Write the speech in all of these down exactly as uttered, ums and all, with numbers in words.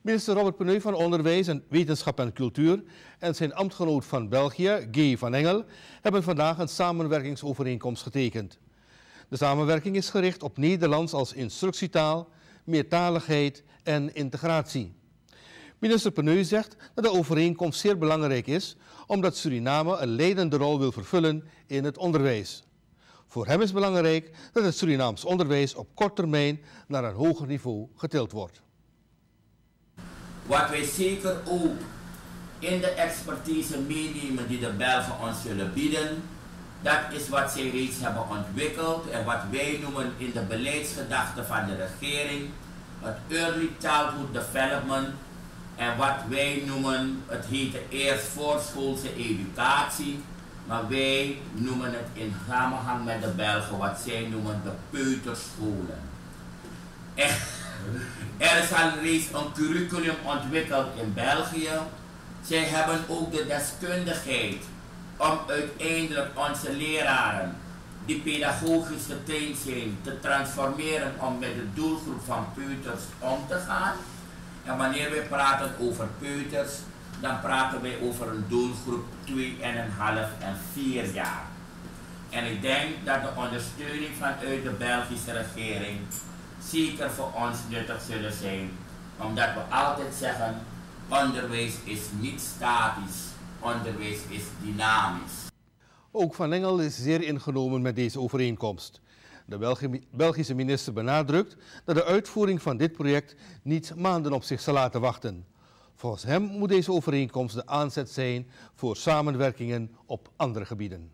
Minister Robert Peneu van Onderwijs en Wetenschap en Cultuur en zijn ambtgenoot van België, Guy van Engel, hebben vandaag een samenwerkingsovereenkomst getekend. De samenwerking is gericht op Nederlands als instructietaal, meertaligheid en integratie. Minister Peneu zegt dat de overeenkomst zeer belangrijk is, omdat Suriname een leidende rol wil vervullen in het onderwijs. Voor hem is belangrijk dat het Surinaams onderwijs op korte termijn naar een hoger niveau getild wordt. Wat wij zeker ook in de expertise meenemen die de Belgen ons zullen bieden, dat is wat zij reeds hebben ontwikkeld en wat wij noemen in de beleidsgedachte van de regering, het Early Childhood Development en wat wij noemen, het heet eerst voorschoolse educatie, maar wij noemen het in samenhang met de Belgen wat zij noemen de peuterscholen. Echt. Er is al reeds een curriculum ontwikkeld in België. Zij hebben ook de deskundigheid om uiteindelijk onze leraren die pedagogisch getraind zijn te transformeren om met de doelgroep van peuters om te gaan. En wanneer wij praten over peuters, dan praten wij over een doelgroep twee komma vijf en vier jaar. En ik denk dat de ondersteuning vanuit de Belgische regering zeker voor ons nuttig zullen zijn, omdat we altijd zeggen, onderwijs is niet statisch, onderwijs is dynamisch. Ook Van Engel is zeer ingenomen met deze overeenkomst. De Belgi- Belgische minister benadrukt dat de uitvoering van dit project niet maanden op zich zal laten wachten. Volgens hem moet deze overeenkomst de aanzet zijn voor samenwerkingen op andere gebieden.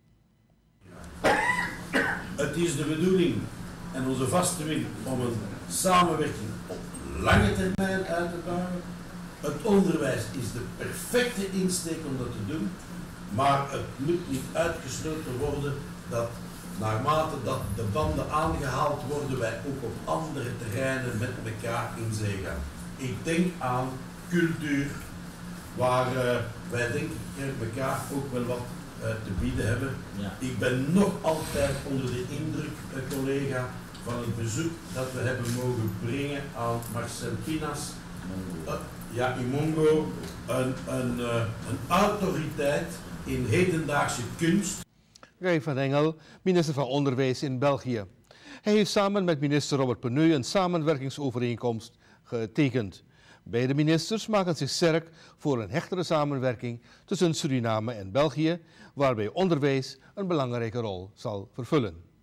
Het is de bedoeling en onze vaste wil om een samenwerking op lange termijn uit te bouwen. Het onderwijs is de perfecte insteek om dat te doen, maar het moet niet uitgesloten worden dat naarmate dat de banden aangehaald worden, wij ook op andere terreinen met elkaar in zee gaan. Ik denk aan cultuur, waar uh, wij denk ik elkaar ook wel wat uh, te bieden hebben. Ja. Ik ben nog altijd onder de indruk, uh, collega, van het bezoek dat we hebben mogen brengen aan Marcel Pinas, uh, ja, in Mongo, een, een, uh, een autoriteit in hedendaagse kunst. Guy van Engel, minister van Onderwijs in België. Hij heeft samen met minister Robert Peneu een samenwerkingsovereenkomst getekend. Beide ministers maken zich sterk voor een hechtere samenwerking tussen Suriname en België, waarbij onderwijs een belangrijke rol zal vervullen.